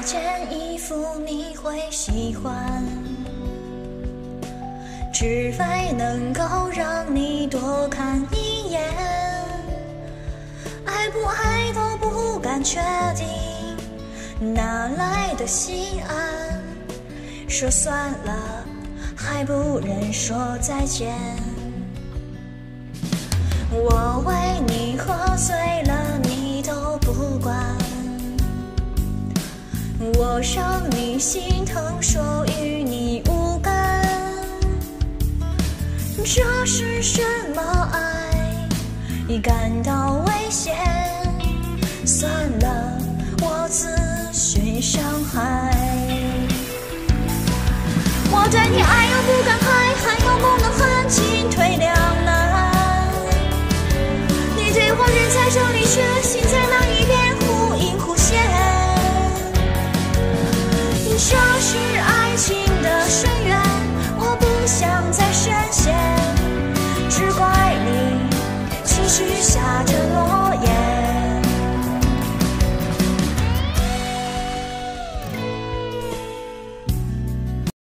件衣服你会喜欢，只为能够让你多看一眼，爱不爱都不敢确定，哪来的心安？说算了，还不忍说再见。我为你喝醉了，你都不管，我让你心疼，说与你无干。这是什么爱？感到危险，算了，我自寻伤害。我对你爱又不敢开，